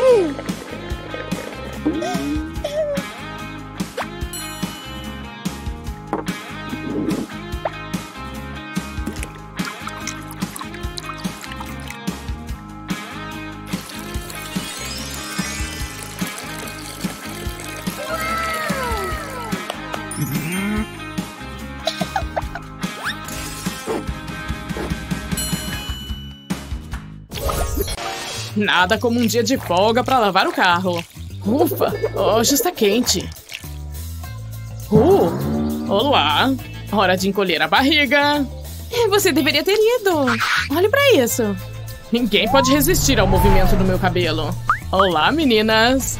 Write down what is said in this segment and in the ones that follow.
Nada como um dia de folga para lavar o carro. Ufa, hoje está quente. Olá, hora de encolher a barriga. Você deveria ter ido. Olhe para isso. Ninguém pode resistir ao movimento do meu cabelo. Olá, meninas.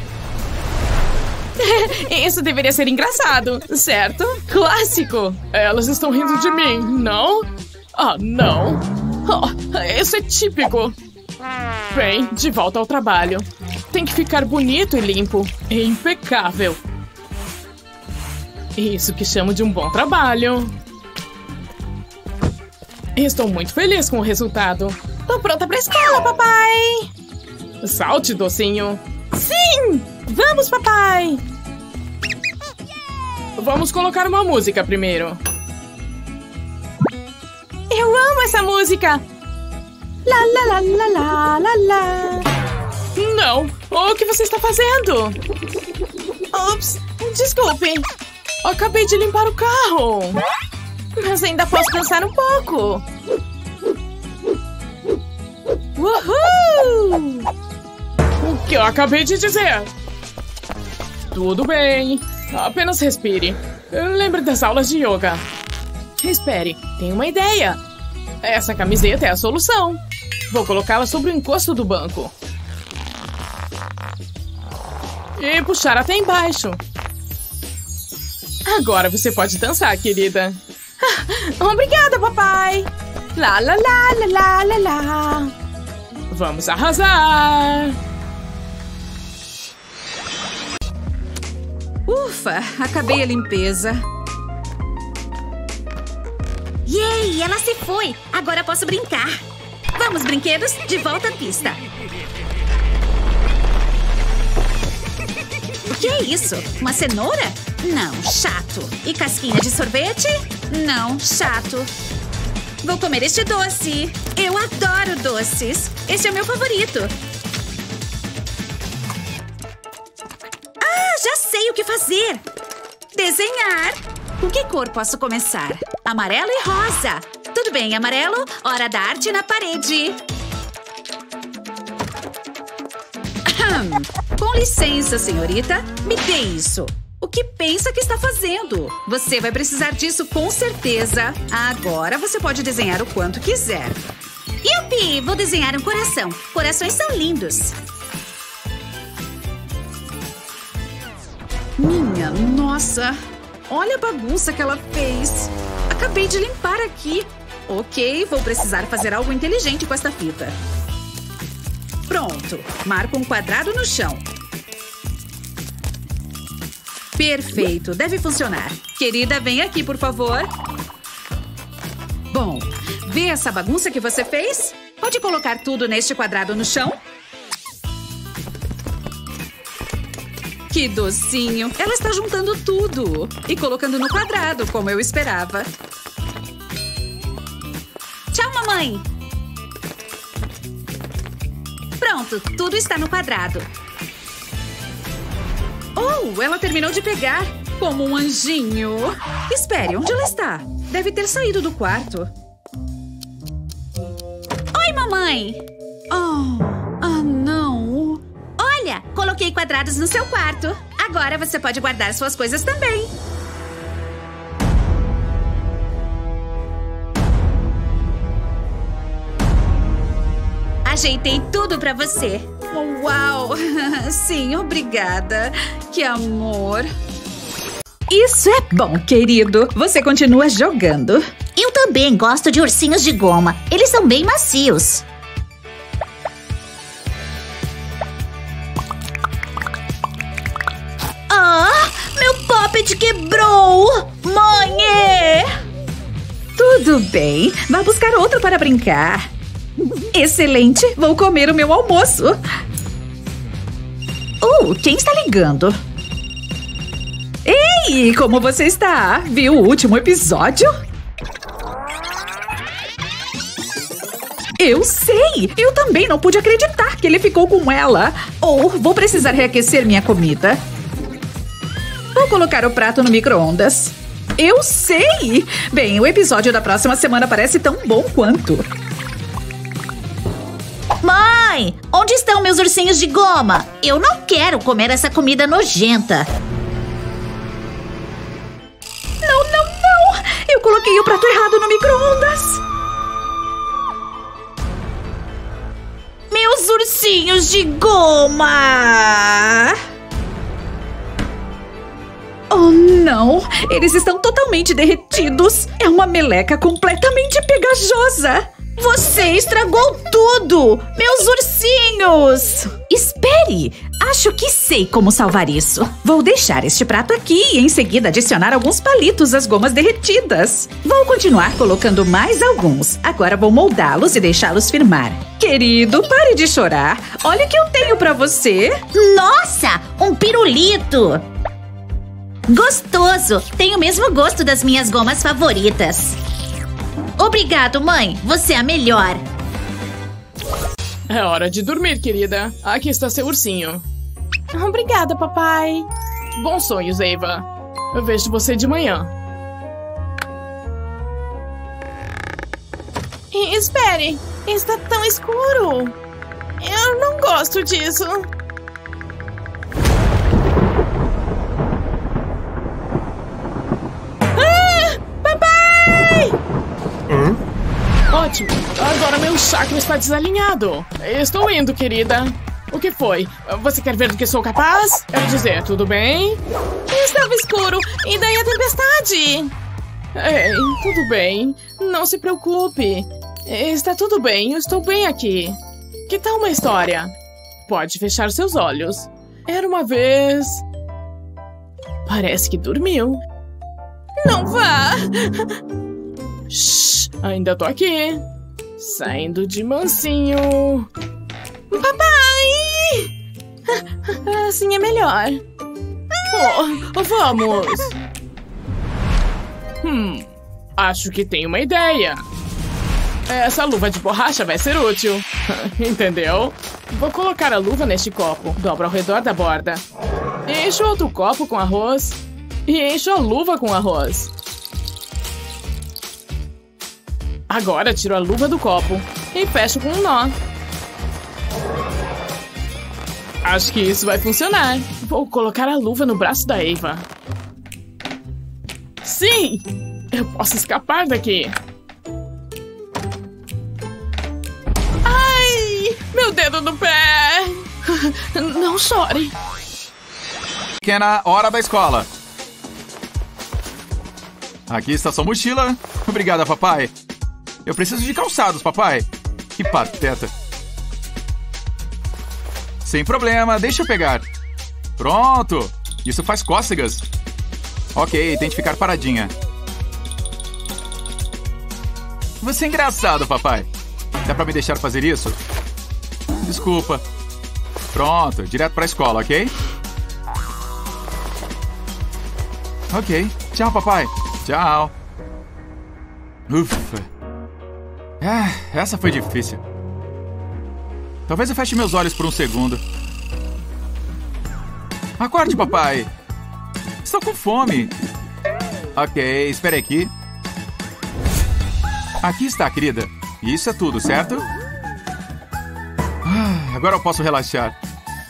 Isso deveria ser engraçado, certo? Clássico. Elas estão rindo de mim, não? Ah, não. Isso é típico. Bem, de volta ao trabalho. Tem que ficar bonito e limpo. Impecável. Isso que chamo de um bom trabalho. Estou muito feliz com o resultado. Tô pronta pra escola, papai. Salte, docinho. Sim! Vamos, papai. Vamos colocar uma música primeiro. Eu amo essa música. Lá, lá, lá, lá, lá, lá, lá. Não! O que você está fazendo? Ups, desculpe. Acabei de limpar o carro. Mas ainda posso pensar um pouco. Uhul! O que eu acabei de dizer? Tudo bem. Apenas respire. Lembre das aulas de yoga. Espere, tenho uma ideia. Essa camiseta é a solução. Vou colocá-la sobre o encosto do banco. E puxar até embaixo. Agora você pode dançar, querida. Obrigada, papai. Lá, lá, lá, lá, lá, lá, lá. Vamos arrasar. Ufa, acabei a limpeza. Yay, ela se foi. Agora posso brincar. Vamos, brinquedos, de volta à pista. O que é isso? Uma cenoura? Não, chato. E casquinha de sorvete? Não, chato. Vou comer este doce. Eu adoro doces. Este é o meu favorito. Ah, já sei o que fazer. Desenhar. Com que cor posso começar? Amarelo e rosa. Tudo bem, amarelo. Hora da arte na parede. Com licença, senhorita. Me dê isso. O que pensa que está fazendo? Você vai precisar disso com certeza. Agora você pode desenhar o quanto quiser. Yupi! Vou desenhar um coração. Corações são lindos. Minha nossa! Olha a bagunça que ela fez. Acabei de limpar aqui. Ok, vou precisar fazer algo inteligente com esta fita. Pronto. Marco um quadrado no chão. Perfeito, deve funcionar. Querida, vem aqui, por favor. Bom, vê essa bagunça que você fez? Pode colocar tudo neste quadrado no chão? Que docinho! Ela está juntando tudo e colocando no quadrado, como eu esperava. Tchau, mamãe. Pronto, tudo está no quadrado. Oh, ela terminou de pegar. Como um anjinho. Espere, onde ela está? Deve ter saído do quarto. Oi, mamãe. Não. Olha, coloquei quadrados no seu quarto. Agora você pode guardar suas coisas também. Ajeitei tudo pra você. Uau! Sim, obrigada. Que amor. Isso é bom, querido. Você continua jogando. Eu também gosto de ursinhos de goma. Eles são bem macios. Ah, meu Poppet quebrou! Mãe! Tudo bem. Vá buscar outro para brincar. Excelente. Vou comer o meu almoço. Quem está ligando? Ei, como você está? Viu o último episódio? Eu sei! Eu também não pude acreditar que ele ficou com ela. Vou precisar reaquecer minha comida. Vou colocar o prato no micro-ondas. Eu sei! Bem, o episódio da próxima semana parece tão bom quanto. Mãe, onde estão meus ursinhos de goma? Eu não quero comer essa comida nojenta. Não! Eu coloquei o prato errado no micro-ondas. Meus ursinhos de goma! Oh, não! Eles estão totalmente derretidos. É uma meleca completamente pegajosa. Você estragou tudo! Meus ursinhos! Espere! Acho que sei como salvar isso. Vou deixar este prato aqui e em seguida adicionar alguns palitos às gomas derretidas. Vou continuar colocando mais alguns. Agora vou moldá-los e deixá-los firmar. Querido, pare de chorar. Olha o que eu tenho pra você. Nossa! Um pirulito! Gostoso! Tem o mesmo gosto das minhas gomas favoritas. Obrigado, mãe. Você é a melhor. É hora de dormir, querida. Aqui está seu ursinho. Obrigada, papai. Bons sonhos, Eva. Eu vejo você de manhã. Espere, está tão escuro. Eu não gosto disso. Papai! Ótimo. Agora meu chakra está desalinhado. Estou indo, querida. O que foi? Você quer ver do que sou capaz? Quero dizer, tudo bem? Estava escuro. E daí a tempestade? Ei, tudo bem. Não se preocupe. Está tudo bem. Eu estou bem aqui. Que tal uma história? Pode fechar seus olhos. Era uma vez... Parece que dormiu. Não vá! Shhh, ainda tô aqui. Saindo de mansinho. Papai! Assim é melhor. Vamos. Acho que tenho uma ideia. Essa luva de borracha vai ser útil. Entendeu? Vou colocar a luva neste copo. Dobro ao redor da borda. Encho outro copo com arroz. E encho a luva com arroz. Agora tiro a luva do copo. E fecho com um nó. Acho que isso vai funcionar. Vou colocar a luva no braço da Eva. Sim! Eu posso escapar daqui. Ai! Meu dedo no pé! Não chore. Pequena, hora da escola. Aqui está sua mochila. Obrigada, papai. Eu preciso de calçados, papai. Que pateta. Sem problema, deixa eu pegar. Pronto. Isso faz cócegas. Ok, tente ficar paradinha. Você é engraçado, papai. Dá pra me deixar fazer isso? Desculpa. Pronto, direto pra escola, ok? Ok. Tchau, papai. Tchau. Ufa. Essa foi difícil. Talvez eu feche meus olhos por um segundo. Acorde, papai. Estou com fome. Ok, espere aqui. Aqui está, querida. Isso é tudo, certo? Agora eu posso relaxar.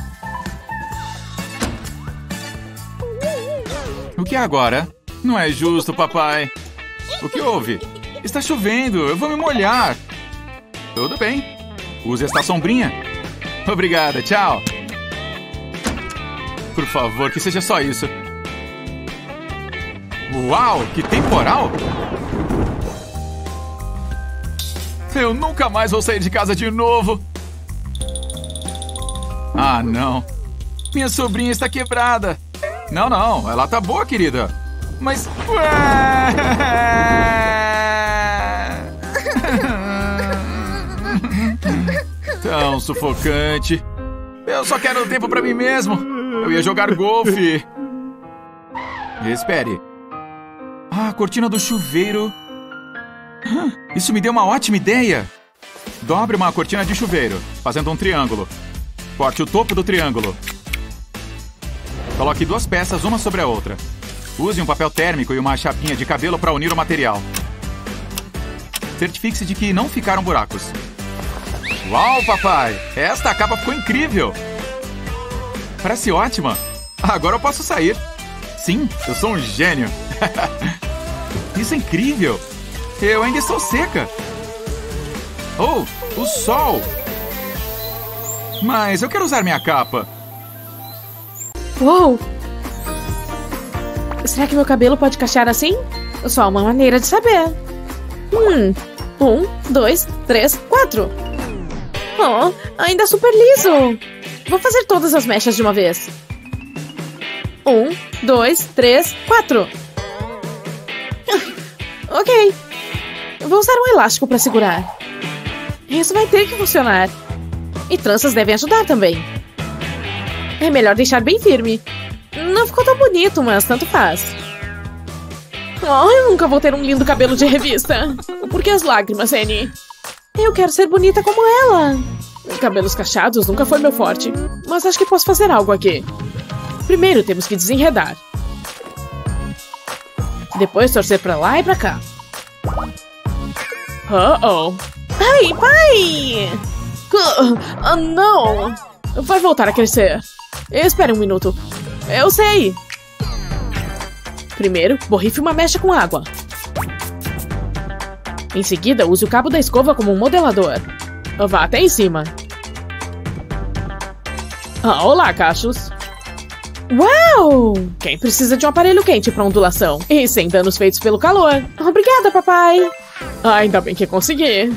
O que é agora? Não é justo, papai. O que houve? Está chovendo, eu vou me molhar. Tudo bem. Use esta sombrinha. Obrigada, tchau. Por favor, que seja só isso. Uau, que temporal! Eu nunca mais vou sair de casa de novo. Ah, não. Minha sobrinha está quebrada. Não, não, ela tá boa, querida. Mas... Tão sufocante. Eu só quero tempo pra mim mesmo. Eu ia jogar golfe. Espere. Ah, a cortina do chuveiro. Isso me deu uma ótima ideia. Dobre uma cortina de chuveiro, fazendo um triângulo. Corte o topo do triângulo. Coloque 2 peças uma sobre a outra. Use um papel térmico e uma chapinha de cabelo para unir o material. Certifique-se de que não ficaram buracos. Uau, papai! Esta capa ficou incrível! Parece ótima! Agora eu posso sair. Sim, eu sou um gênio. Isso é incrível! Eu ainda estou seca. Oh, o sol! Mas eu quero usar minha capa. Uou! Será que meu cabelo pode cachear assim? Só uma maneira de saber. 1, 2, 3, 4. Oh, ainda super liso. Vou fazer todas as mechas de uma vez. 1, 2, 3, 4. Ok. Vou usar um elástico para segurar. Isso vai ter que funcionar. E tranças devem ajudar também. É melhor deixar bem firme. Não ficou tão bonito, mas tanto faz. Oh, eu nunca vou ter um lindo cabelo de revista. Por que as lágrimas, Annie? Eu quero ser bonita como ela. Cabelos cacheados nunca foi meu forte, mas acho que posso fazer algo aqui. Primeiro temos que desenredar. Depois torcer pra lá e pra cá. Oh. Ai, pai! Não! Vai voltar a crescer. Espere um minuto. Eu sei. Primeiro, borrife uma mecha com água. Em seguida, use o cabo da escova como um modelador. Vá até em cima. Olá, cachos. Uau! Quem precisa de um aparelho quente para ondulação? E sem danos feitos pelo calor. Obrigada, papai. Ainda bem que consegui.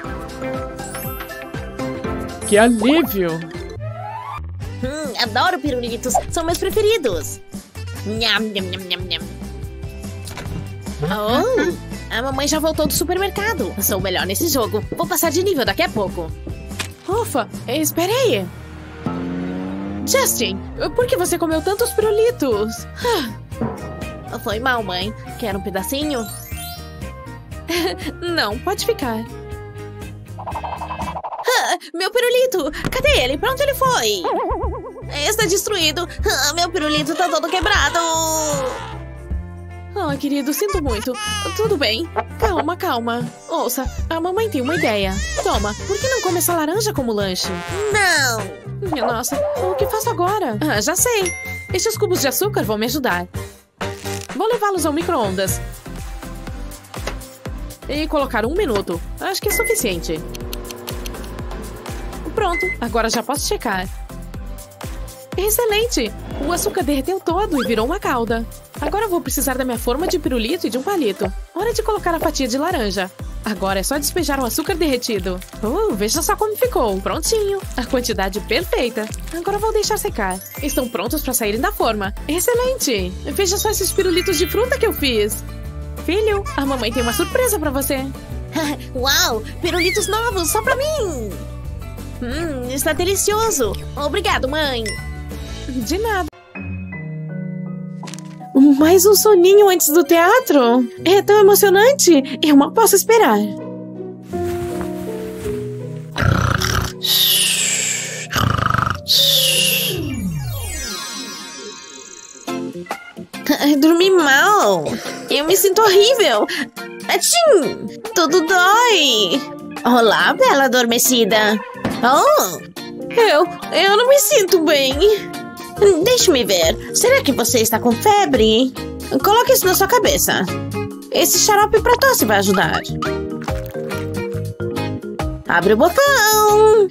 Que alívio. Adoro pirulitos. São meus preferidos. Nham, nham, nham, nham, nham. Oh, a mamãe já voltou do supermercado. Sou o melhor nesse jogo. Vou passar de nível daqui a pouco. Ufa, espere aí. Justin, por que você comeu tantos pirulitos? Foi mal, mãe. Quer um pedacinho? Não, pode ficar. Meu pirulito! Cadê ele? Pra onde ele foi? Está destruído. Meu pirulito tá todo quebrado. Querido, sinto muito. Tudo bem. Calma, calma. Ouça, a mamãe tem uma ideia. Toma, por que não come essa laranja como lanche? Não. Minha nossa, o que faço agora? Já sei. Estes cubos de açúcar vão me ajudar. Vou levá-los ao micro-ondas. E colocar 1 minuto. Acho que é suficiente. Pronto, agora já posso checar. Excelente! O açúcar derreteu todo e virou uma calda. Agora vou precisar da minha forma de pirulito e de um palito. Hora de colocar a fatia de laranja. Agora é só despejar o açúcar derretido. Veja só como ficou. Prontinho. A quantidade perfeita. Agora vou deixar secar. Estão prontos para saírem da forma. Excelente! Veja só esses pirulitos de fruta que eu fiz. Filho, a mamãe tem uma surpresa para você. Uau! Pirulitos novos só para mim! Está delicioso. Obrigado, mãe. De nada. Mais um soninho antes do teatro? É tão emocionante. Eu mal posso esperar. Dormi mal. Eu me sinto horrível. Atchim! Tudo dói. Olá, bela adormecida. Eu não me sinto bem. Deixe-me ver. Será que você está com febre? Coloque isso na sua cabeça. Esse xarope para tosse vai ajudar. Abre o botão.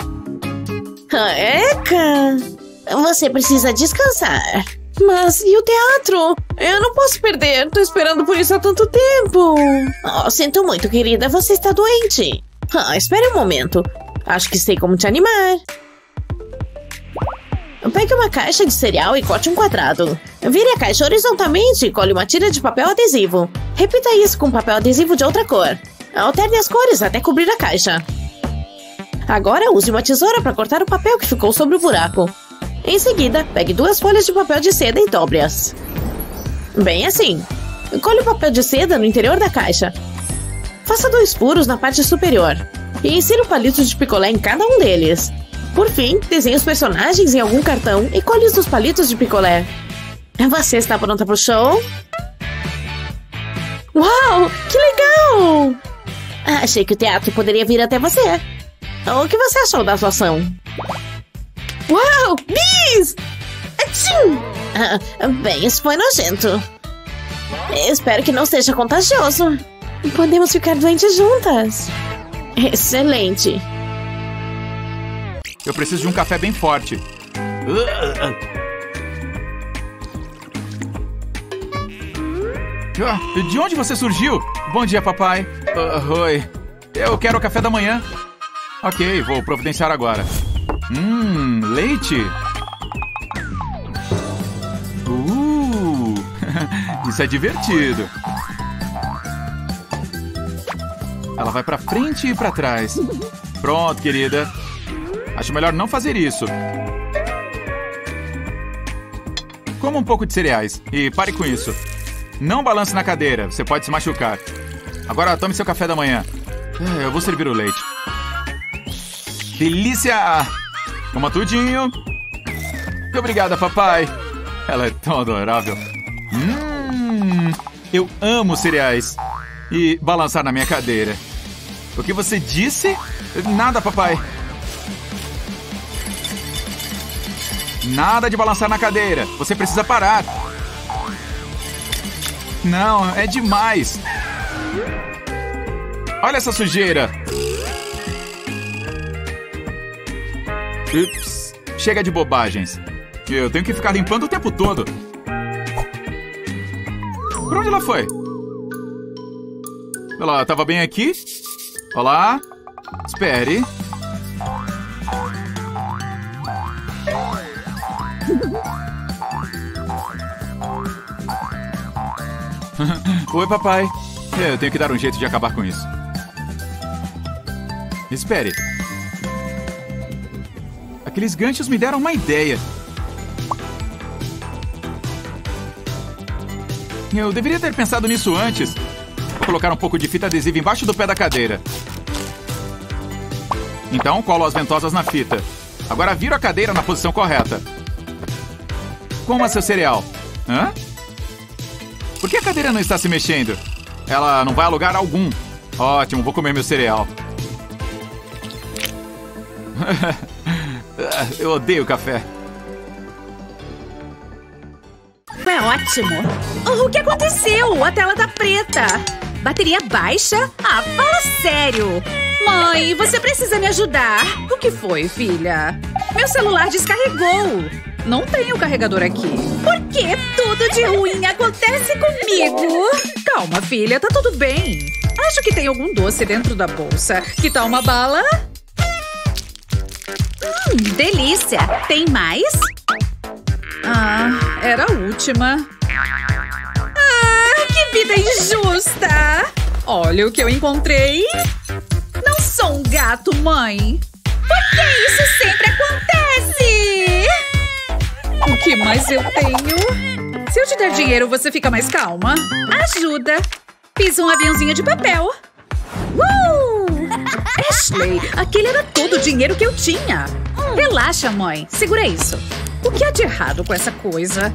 Eca! Você precisa descansar. Mas e o teatro? Eu não posso perder. Tô esperando por isso há tanto tempo. Sinto muito, querida. Você está doente. Espere um momento. Acho que sei como te animar. Pegue uma caixa de cereal e corte um quadrado. Vire a caixa horizontalmente e cole uma tira de papel adesivo. Repita isso com papel adesivo de outra cor. Alterne as cores até cobrir a caixa. Agora use uma tesoura para cortar o papel que ficou sobre o buraco. Em seguida, pegue 2 folhas de papel de seda e dobre-as. Bem assim. Colhe o papel de seda no interior da caixa. Faça 2 furos na parte superior e insira o palito de picolé em cada um deles. Por fim, desenhe os personagens em algum cartão e colhe-os nos palitos de picolé. Você está pronta para o show? Uau, que legal! Achei que o teatro poderia vir até você. O que você achou da atuação? Uau, bis! Atchim! Bem, isso foi nojento. Espero que não seja contagioso. Podemos ficar doentes juntas. Excelente. Eu preciso de um café bem forte. De onde você surgiu? Bom dia, papai. Oi. Eu quero o café da manhã. Ok, vou providenciar agora. Leite. Isso é divertido. Ela vai pra frente e pra trás. Pronto, querida. Acho melhor não fazer isso. Coma um pouco de cereais e pare com isso. Não balance na cadeira, você pode se machucar. Agora tome seu café da manhã. Eu vou servir o leite. Delícia! Coma tudinho. Muito obrigada, papai. Ela é tão adorável. Eu amo cereais. E balançar na minha cadeira. O que você disse? Nada, papai. Nada de balançar na cadeira. Você precisa parar. Não, é demais. Olha essa sujeira. Ups, chega de bobagens. Eu tenho que ficar limpando o tempo todo. Por onde ela foi? Ela estava bem aqui? Olá? Espere. Oi, papai. Eu tenho que dar um jeito de acabar com isso. Espere. Aqueles ganchos me deram uma ideia. Eu deveria ter pensado nisso antes. Vou colocar um pouco de fita adesiva embaixo do pé da cadeira. Então, colo as ventosas na fita. Agora viro a cadeira na posição correta. Coma seu cereal. Hã? Por que a cadeira não está se mexendo? Ela não vai a lugar algum. Ótimo, vou comer meu cereal. Eu odeio café. É ótimo. O que aconteceu? A tela tá preta. Bateria baixa? Ah, fala sério. Mãe, você precisa me ajudar. O que foi, filha? Meu celular descarregou. Não tenho carregador aqui. Por que tudo de ruim acontece comigo? Calma, filha, tá tudo bem. Acho que tem algum doce dentro da bolsa. Que tal uma bala? Delícia. Tem mais? Ah, era a última. Ah, que vida injusta! Olha o que eu encontrei. Não sou um gato, mãe. Por que isso sempre acontece? O que mais eu tenho? Se eu te der dinheiro, você fica mais calma? Ajuda. Fiz um aviãozinho de papel. Ashley, aquele era todo o dinheiro que eu tinha. Relaxa, mãe. Segura isso. O que há de errado com essa coisa?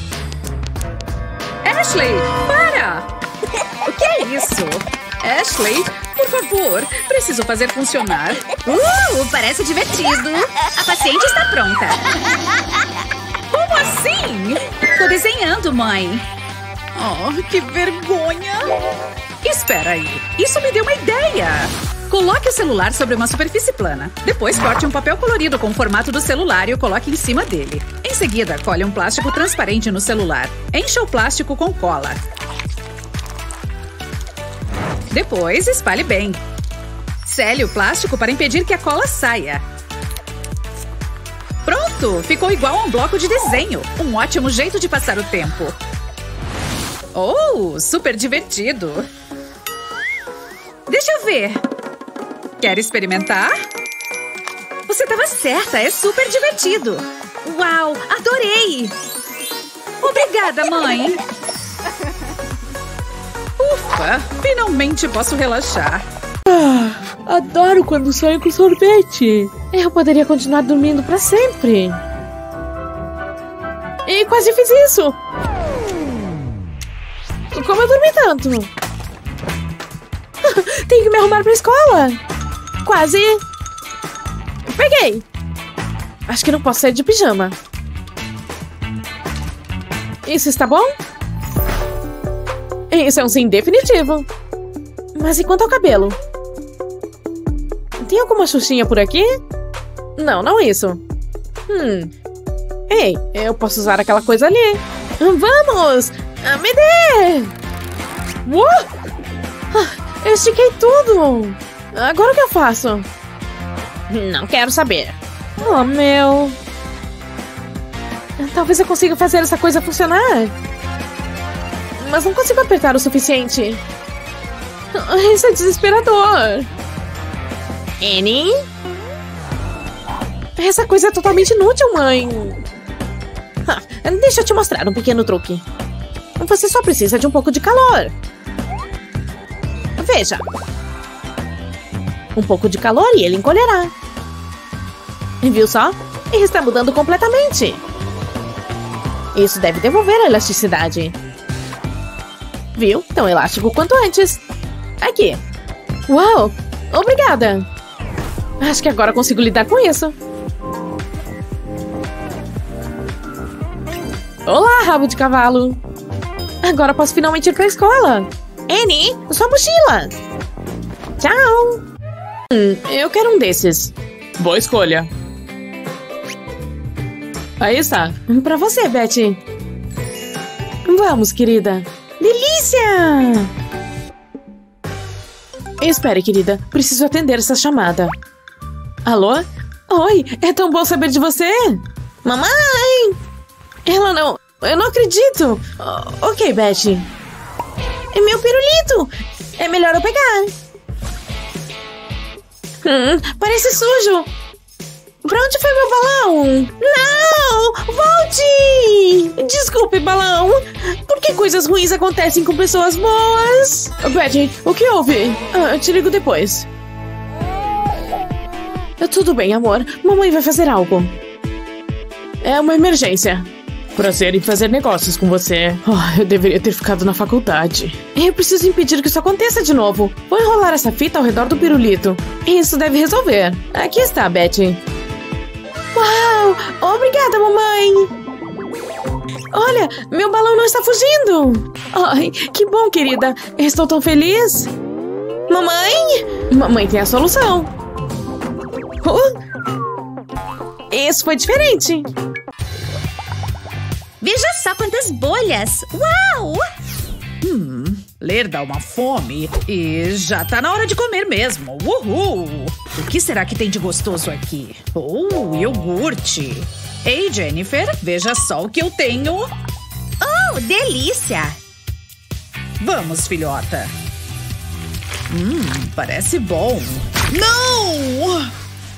Ashley, para! O que é isso? Ashley, por favor, preciso fazer funcionar. Parece divertido. A paciente está pronta. Como assim? Tô desenhando, mãe. Oh, que vergonha. Espera aí, isso me deu uma ideia. Coloque o celular sobre uma superfície plana. Depois corte um papel colorido com o formato do celular e o coloque em cima dele. Em seguida, colhe um plástico transparente no celular. Encha o plástico com cola. Depois, espalhe bem. Sele o plástico para impedir que a cola saia. Pronto! Ficou igual a um bloco de desenho. Um ótimo jeito de passar o tempo. Oh, super divertido. Deixa eu ver. Quer experimentar? Você estava certa, é super divertido. Uau, adorei! Obrigada, mãe! Ufa, finalmente posso relaxar. Adoro quando sonho com sorvete. Eu poderia continuar dormindo pra sempre. E quase fiz isso. Como eu dormi tanto? Tenho que me arrumar pra escola. Quase. Peguei. Acho que não posso sair de pijama. Isso está bom? Isso é um sim definitivo. Mas e quanto ao cabelo? Tem alguma xuxinha por aqui? Não, não isso. Ei, eu posso usar aquela coisa ali. Vamos! Me dê! Eu estiquei tudo. Agora o que eu faço? Não quero saber. Oh, meu. Talvez eu consiga fazer essa coisa funcionar. Mas não consigo apertar o suficiente. Isso é desesperador. Annie? Essa coisa é totalmente inútil, mãe. Deixa eu te mostrar um pequeno truque. Você só precisa de um pouco de calor. Veja. Um pouco de calor e ele encolherá. Viu só? Ele está mudando completamente. Isso deve devolver a elasticidade. Viu? Tão elástico quanto antes. Aqui. Uau! Obrigada! Acho que agora consigo lidar com isso. Olá, rabo de cavalo! Agora posso finalmente ir pra escola. Annie, sua mochila! Tchau! Eu quero um desses. Boa escolha. Aí está. Pra você, Betty. Vamos, querida. Delícia! Espere, querida. Preciso atender essa chamada. Alô? Oi, é tão bom saber de você. Mamãe! Ela não... Eu não acredito. Ok, Betty. É meu pirulito. É melhor eu pegar. Parece sujo. Pra onde foi meu balão? Não! Volte! Desculpe, balão. Por que coisas ruins acontecem com pessoas boas? Betty, o que houve? Eu te ligo depois. Tudo bem, amor. Mamãe vai fazer algo. É uma emergência. Prazer em fazer negócios com você. Eu deveria ter ficado na faculdade. Eu preciso impedir que isso aconteça de novo. Vou enrolar essa fita ao redor do pirulito. Isso deve resolver. Aqui está, Betty. Uau! Obrigada, mamãe! Olha, meu balão não está fugindo! Ai, que bom, querida! Estou tão feliz! Mamãe? Mamãe tem a solução! Isso foi diferente! Veja só quantas bolhas! Uau! Ler dá uma fome e já tá na hora de comer mesmo. Uhul! O que será que tem de gostoso aqui? Iogurte. Ei, Jennifer, veja só o que eu tenho. Oh, delícia! Vamos, filhota. Parece bom. Não!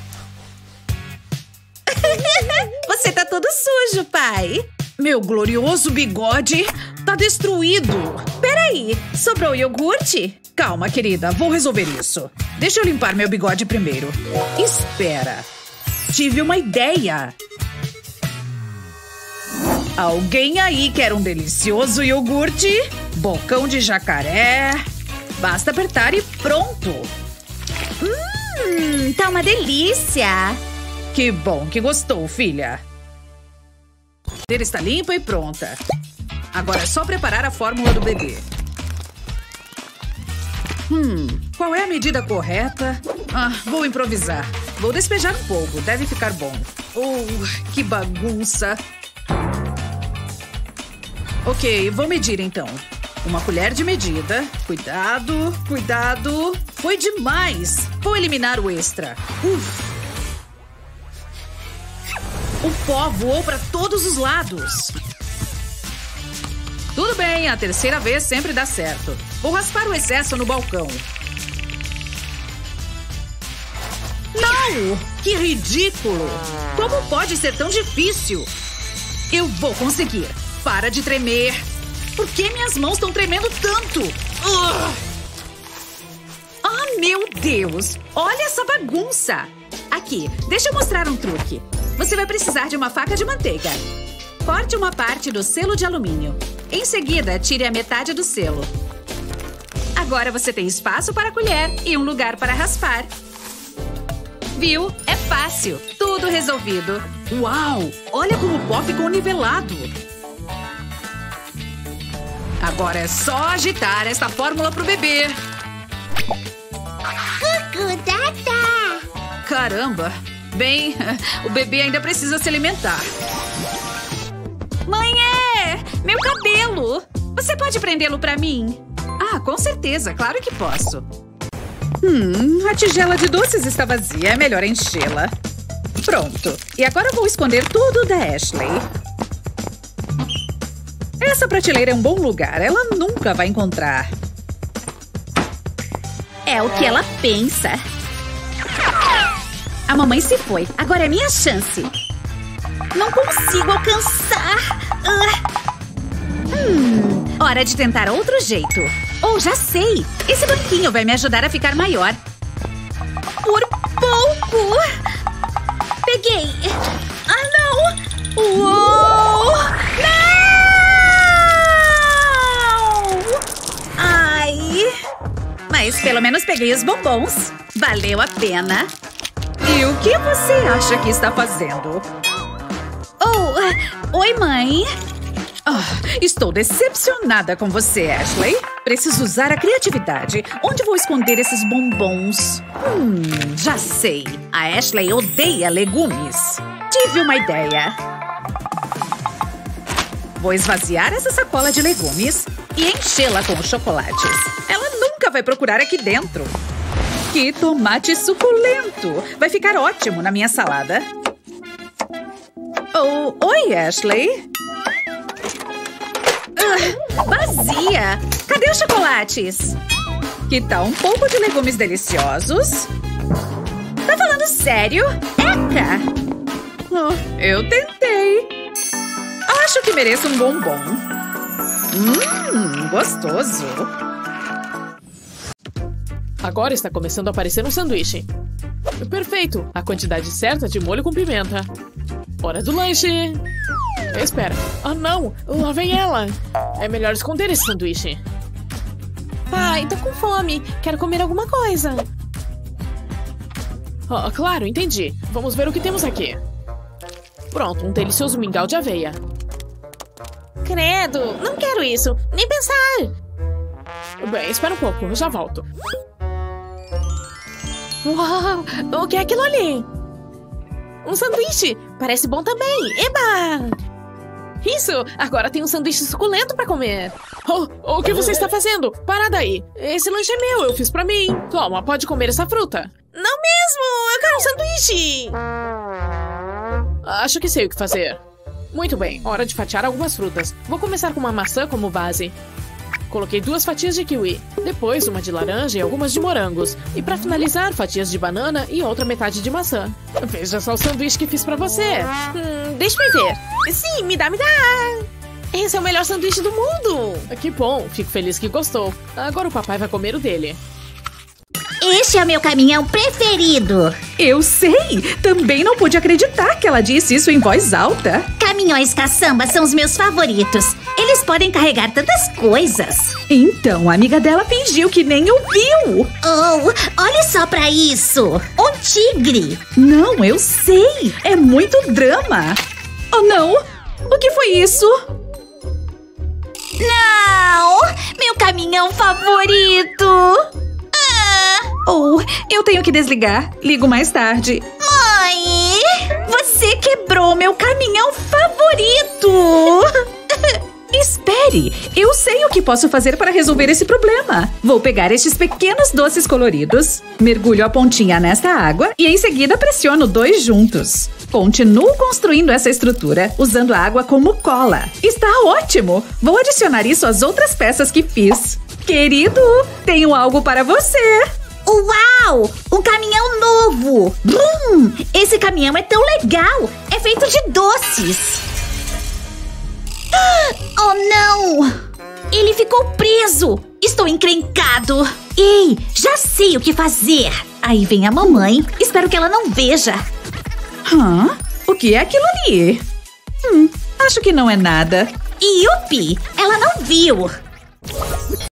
Você tá todo sujo, pai. Meu glorioso bigode tá destruído. Peraí, sobrou iogurte? Calma, querida, vou resolver isso. Deixa eu limpar meu bigode primeiro. Espera. Tive uma ideia. Alguém aí quer um delicioso iogurte? Bocão de jacaré. Basta apertar e pronto. Tá uma delícia. Que bom que gostou, filha. A bandeira está limpa e pronta. Agora é só preparar a fórmula do bebê. Qual é a medida correta? Vou improvisar. Vou despejar um pouco, deve ficar bom. Que bagunça. Ok, vou medir então. Uma colher de medida. Cuidado, cuidado. Foi demais. Vou eliminar o extra. O pó voou para todos os lados. Tudo bem, a terceira vez sempre dá certo. Vou raspar o excesso no balcão. Não! Uau! Que ridículo! Como pode ser tão difícil? Eu vou conseguir. Para de tremer. Por que minhas mãos estão tremendo tanto? Ah, meu Deus! Olha essa bagunça! Aqui, deixa eu mostrar um truque. Você vai precisar de uma faca de manteiga. Corte uma parte do selo de alumínio. Em seguida, tire a metade do selo. Agora você tem espaço para a colher e um lugar para raspar. Viu? É fácil. Tudo resolvido. Uau! Olha como o pó ficou nivelado. Agora é só agitar esta fórmula pro bebê. Caramba! Bem, o bebê ainda precisa se alimentar. Mãe, meu cabelo! Você pode prendê-lo pra mim? Ah, com certeza. Claro que posso. A tigela de doces está vazia. É melhor enchê-la. Pronto. E agora vou esconder tudo da Ashley. Essa prateleira é um bom lugar. Ela nunca vai encontrar. É o que ela pensa. A mamãe se foi. Agora é minha chance. Não consigo alcançar. Hora de tentar outro jeito. Já sei. Esse banquinho vai me ajudar a ficar maior. Por pouco. Peguei. Não! Uou! Não! Ai! Mas pelo menos peguei os bombons. Valeu a pena. E o que você acha que está fazendo? Oi, mãe. Estou decepcionada com você, Ashley. Preciso usar a criatividade. Onde vou esconder esses bombons? Já sei. A Ashley odeia legumes. Tive uma ideia. Vou esvaziar essa sacola de legumes e enchê-la com chocolates. Ela nunca vai procurar aqui dentro. Que tomate suculento! Vai ficar ótimo na minha salada. Oi, Ashley. Vazia! Cadê os chocolates? Que tal um pouco de legumes deliciosos? Tá falando sério? Eca! Eu tentei. Acho que mereço um bombom. Gostoso. Agora está começando a aparecer um sanduíche. Perfeito! A quantidade certa de molho com pimenta. Hora do lanche! Espera. Não! Lá vem ela! É melhor esconder esse sanduíche. Pai, tô com fome. Quero comer alguma coisa. Claro, entendi. Vamos ver o que temos aqui. Pronto, um delicioso mingau de aveia. Credo, não quero isso. Nem pensar. Bem, espera um pouco, eu já volto. Uau, o que é aquilo ali? Um sanduíche. Parece bom também. Eba! Isso, agora tem um sanduíche suculento pra comer. O que você está fazendo? Para daí. Esse lanche é meu, eu fiz pra mim. Toma, pode comer essa fruta. Não mesmo, eu quero um sanduíche. Acho que sei o que fazer. Muito bem, hora de fatiar algumas frutas. Vou começar com uma maçã como base. Coloquei 2 fatias de kiwi, depois uma de laranja e algumas de morangos. E para finalizar, fatias de banana e outra metade de maçã. Veja só o sanduíche que fiz pra você. Deixa eu ver. Sim, me dá. Esse é o melhor sanduíche do mundo. Que bom, fico feliz que gostou. Agora o papai vai comer o dele. Este é o meu caminhão preferido. Eu sei! Também não pude acreditar que ela disse isso em voz alta. Caminhões caçamba são os meus favoritos. Eles podem carregar tantas coisas. Então, a amiga dela fingiu que nem ouviu. Olha só pra isso. Um tigre. Não, eu sei. É muito drama. Oh, não. O que foi isso? Não! Meu caminhão favorito. Eu tenho que desligar. Ligo mais tarde. Mãe! Você quebrou meu caminhão favorito! Espere! Eu sei o que posso fazer para resolver esse problema. Vou pegar estes pequenos doces coloridos, mergulho a pontinha nesta água e em seguida pressiono 2 juntos. Continuo construindo essa estrutura, usando a água como cola. Está ótimo! Vou adicionar isso às outras peças que fiz. Querido, tenho algo para você! Uau! Um caminhão novo! Esse caminhão é tão legal! É feito de doces! Oh, não! Ele ficou preso! Estou encrencado! Ei, já sei o que fazer! Aí vem a mamãe. Espero que ela não veja. O que é aquilo ali? Acho que não é nada. Yupi! Ela não viu!